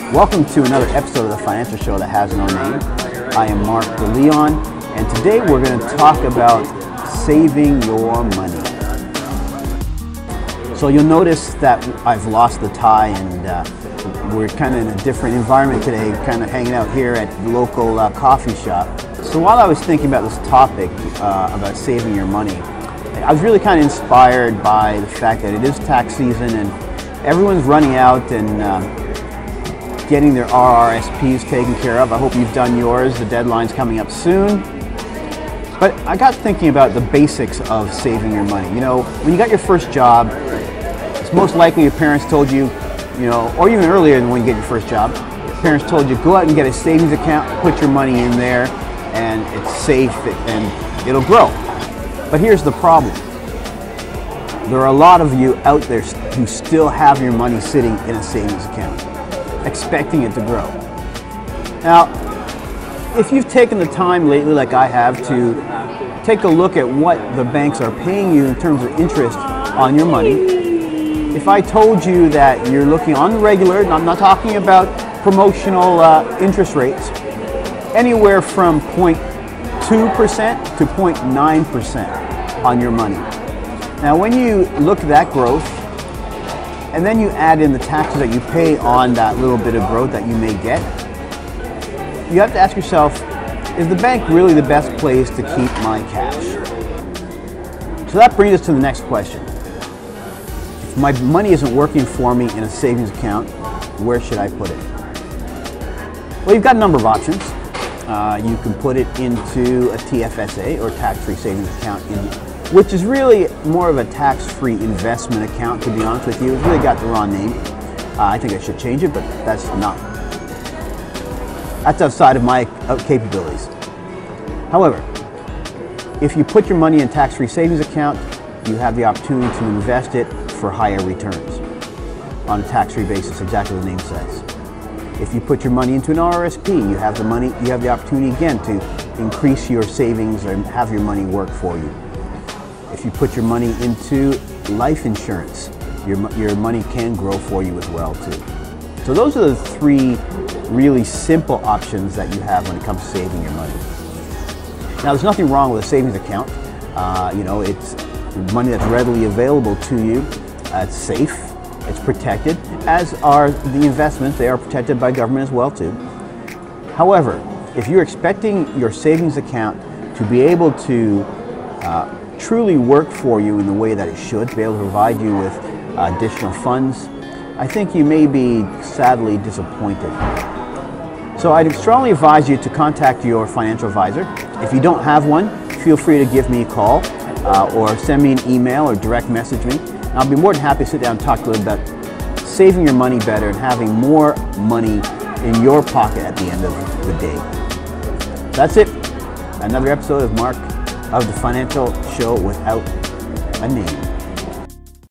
Welcome to another episode of the Financial Show that has no name. I am Mark DeLeon, and today we're going to talk about saving your money. So you'll notice that I've lost the tie, and we're kind of in a different environment today, kind of hanging out here at the local coffee shop. So while I was thinking about this topic about saving your money, I was really kind of inspired by the fact that it is tax season and everyone's running out and getting their RRSPs taken care of. I hope you've done yours. The deadline's coming up soon. But I got thinking about the basics of saving your money. You know, when you got your first job, it's most likely your parents told you, or even earlier than when you get your first job, your parents told you, go out and get a savings account, put your money in there, and it's safe and it'll grow. But here's the problem. There are a lot of you out there who still have your money sitting in a savings account, expecting it to grow. Now, if you've taken the time lately, like I have, to take a look at what the banks are paying you in terms of interest on your money, if I told you that you're looking on the regular, and I'm not talking about promotional interest rates, anywhere from 0.2% to 0.9% on your money. Now, when you look at that growth, and then you add in the taxes that you pay on that little bit of growth that you may get, you have to ask yourself, is the bank really the best place to keep my cash? So that brings us to the next question. If my money isn't working for me in a savings account, where should I put it? Well, you've got a number of options. You can put it into a TFSA, or tax-free savings account, which is really more of a tax-free investment account, to be honest with you. It's really got the wrong name. I think I should change it, but that's outside of my capabilities. However, if you put your money in a tax-free savings account, you have the opportunity to invest it for higher returns on a tax-free basis, exactly what the name says. If you put your money into an RRSP, you have the opportunity again to increase your savings and have your money work for you. If you put your money into life insurance, your money can grow for you as well too. So those are the three really simple options that you have when it comes to saving your money. Now, there's nothing wrong with a savings account. It's money that's readily available to you. It's safe. It's protected, as are the investments. They are protected by government as well too. However, if you're expecting your savings account to be able to truly work for you in the way that it should, to be able to provide you with additional funds, I think you may be sadly disappointed. So I'd strongly advise you to contact your financial advisor. If you don't have one, feel free to give me a call or send me an email or direct message me. I'll be more than happy to sit down and talk a little about saving your money better and having more money in your pocket at the end of the day. That's it. Another episode of Mark of the Financial Show without a name.